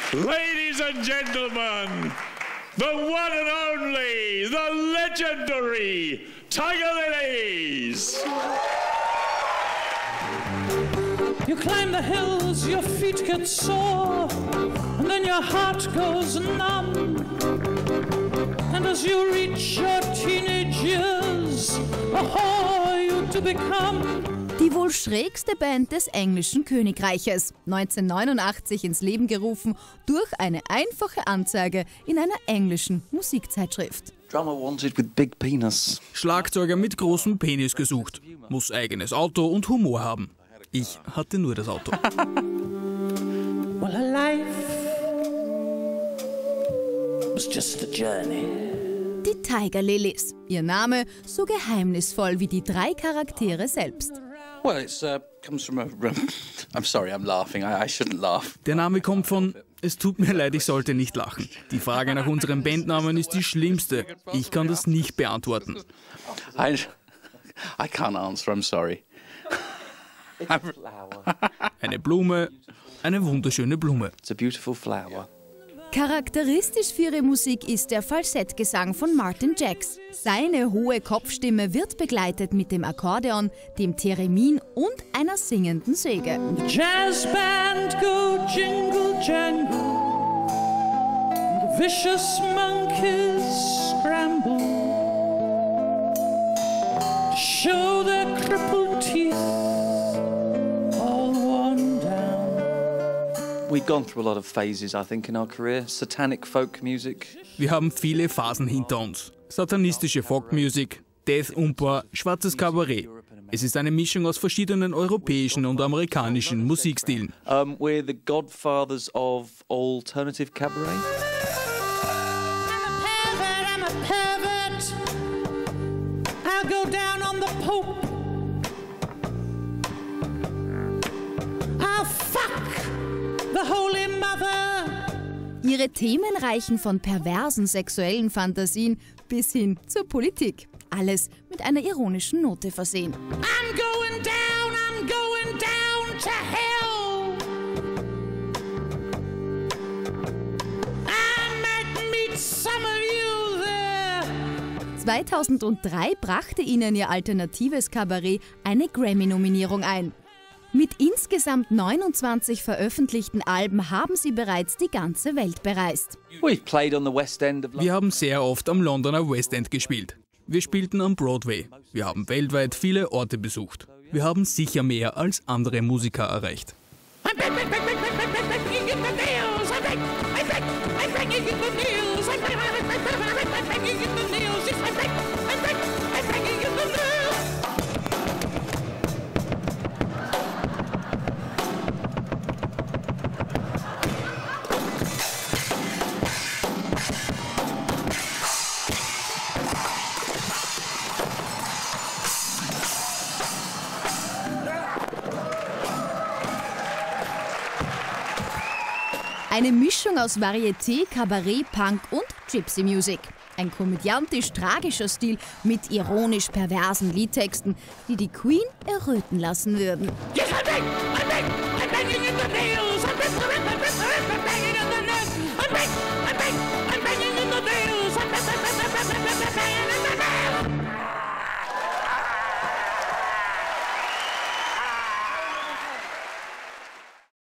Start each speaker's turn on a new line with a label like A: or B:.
A: Ladies and gentlemen, the one and only, the legendary Tiger Lilies.
B: You climb the hills, your feet get sore, and then your heart goes numb. And as you reach your teenage years, a whore you to become.
C: Die wohl schrägste Band des englischen Königreiches, 1989 ins Leben gerufen durch eine einfache Anzeige in einer englischen Musikzeitschrift.
D: Drummer wanted with big penis.
E: Schlagzeuger mit großem Penis gesucht, muss eigenes Auto und Humor haben. Ich hatte nur das Auto.
B: Well, her life was just a journey.
C: Die Tiger Lilies. Ihr Name so geheimnisvoll wie die 3 Charaktere selbst.
D: Well, it comes from a... I'm sorry, I'm laughing. I shouldn't laugh.
E: Der Name kommt von "Es tut mir leid, ich sollte nicht lachen". Die Frage nach unserem Bandnamen ist die schlimmste. Ich kann das nicht beantworten.
D: I can't answer, I'm sorry.
E: Eine Blume, eine wunderschöne Blume.
D: It's a beautiful flower.
C: Charakteristisch für ihre Musik ist der Falsettgesang von Martin Jacks. Seine hohe Kopfstimme wird begleitet mit dem Akkordeon, dem Theremin und einer singenden Säge.
B: The jazz band go jingle jangle, the vicious monkeys scramble to show their crippled teeth.
D: We've gone through a lot of phases, I think, in our career. Satanic folk music.
E: Wir haben viele Phasen hinter uns. Satanistische Folkmusik, Death Umpa, schwarzes Kabarett. Es ist eine Mischung aus verschiedenen europäischen und amerikanischen Musikstilen.
D: We're the godfathers of alternative cabaret.
B: I'm a pervert. I'll go down on the Pope. I'll fuck the Holy Mother.
C: Ihre Themen reichen von perversen sexuellen Fantasien bis hin zur Politik. Alles mit einer ironischen Note versehen.
B: I'm going down to hell. I might meet some of you there.
C: 2003 brachte ihnen ihr alternatives Kabarett eine Grammy-Nominierung ein. Mit insgesamt 29 veröffentlichten Alben haben sie bereits die ganze Welt bereist.
D: We've played on the West End of London.
E: Wir haben sehr oft am Londoner West End gespielt. Wir spielten am Broadway. Wir haben weltweit viele Orte besucht. Wir haben sicher mehr als andere Musiker erreicht.
C: Eine Mischung aus Varieté, Kabarett, Punk und Gypsy Music. Ein komödiantisch-tragischer Stil mit ironisch-perversen Liedtexten, die die Queen erröten lassen würden.
B: Yes, I'm back in the nails.